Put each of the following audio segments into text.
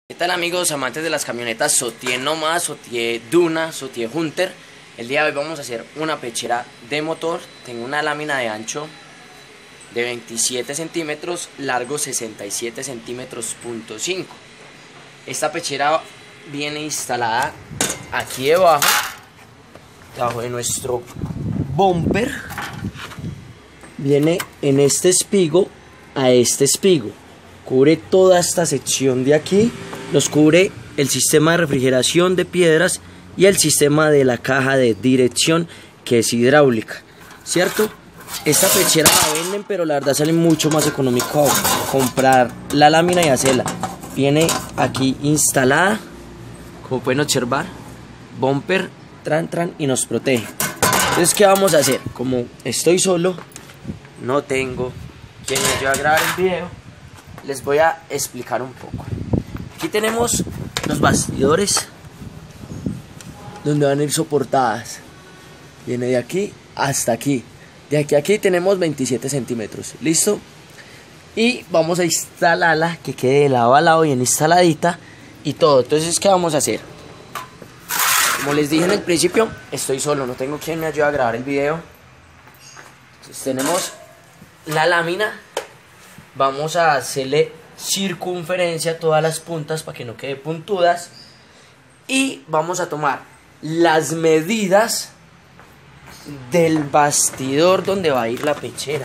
¿Qué tal amigos amantes de las camionetas Sotie Nomad, Sotie Duna, Sotie Hunter? El día de hoy vamos a hacer una pechera de motor. Tengo una lámina de ancho de 27 centímetros, largo 67 centímetros punto 5. Esta pechera viene instalada aquí debajo de nuestro bumper. Viene en este espigo a este espigo. Cubre toda esta sección de aquí. Nos cubre el sistema de refrigeración de piedras y el sistema de la caja de dirección, que es hidráulica, ¿cierto? Esta pechera la venden, pero la verdad sale mucho más económico comprar la lámina y hacerla. Viene aquí instalada, como pueden observar, bumper, tran y nos protege. Entonces, ¿qué vamos a hacer? Como estoy solo, no tengo quien me ayude a grabar el video, les voy a explicar un poco. Aquí tenemos los bastidores donde van a ir soportadas. Viene de aquí hasta aquí. De aquí a aquí tenemos 27 centímetros. ¿Listo? Y vamos a instalarla que quede de lado a lado bien instaladita y todo. Entonces, ¿qué vamos a hacer? Como les dije en el principio, estoy solo, no tengo quien me ayude a grabar el video. Entonces tenemos la lámina. Vamos a hacerle circunferencia a todas las puntas para que no quede puntudas. Y vamos a tomar las medidas del bastidor donde va a ir la pechera.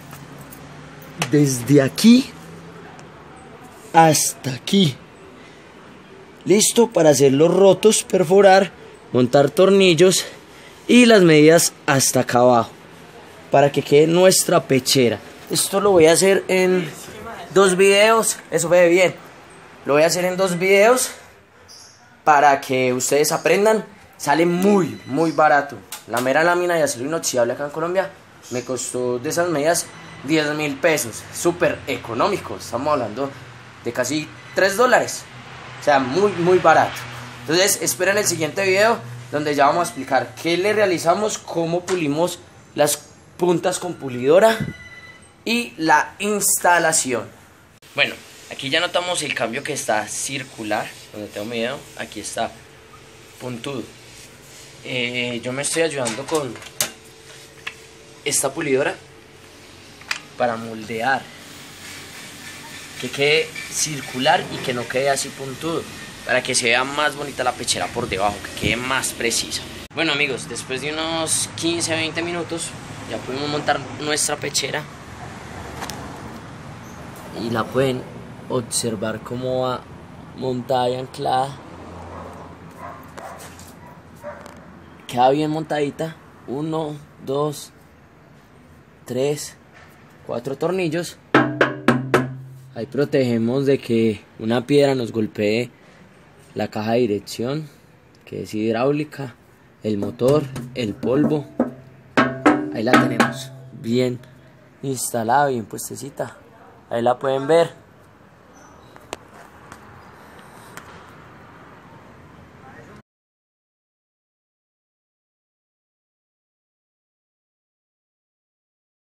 Desde aquí hasta aquí. Listo para hacer los rotos, perforar, montar tornillos y las medidas hasta acá abajo para que quede nuestra pechera. Esto lo voy a hacer en 2 videos. Eso ve bien. Lo voy a hacer en 2 videos para que ustedes aprendan. Sale muy barato. La mera lámina de acero inoxidable acá en Colombia me costó de esas medidas 10.000 pesos. Súper económico. Estamos hablando de casi $3. O sea, muy barato. Entonces esperen el siguiente video donde ya vamos a explicar qué le realizamos, cómo pulimos las puntas con pulidora y la instalación. Bueno, aquí ya notamos el cambio que está circular, donde tengo mi dedo, aquí está puntudo. Yo me estoy ayudando con esta pulidora para moldear, que quede circular y que no quede así puntudo, para que se vea más bonita la pechera por debajo, que quede más precisa. Bueno amigos, después de unos 15-20 minutos ya pudimos montar nuestra pechera y la pueden observar cómo va montada y anclada. Queda bien montadita. 1, 2, 3, 4 tornillos. Ahí protegemos de que una piedra nos golpee la caja de dirección, que es hidráulica, el motor, el polvo. Ahí la tenemos bien instalada, bien puestecita. Ahí la pueden ver.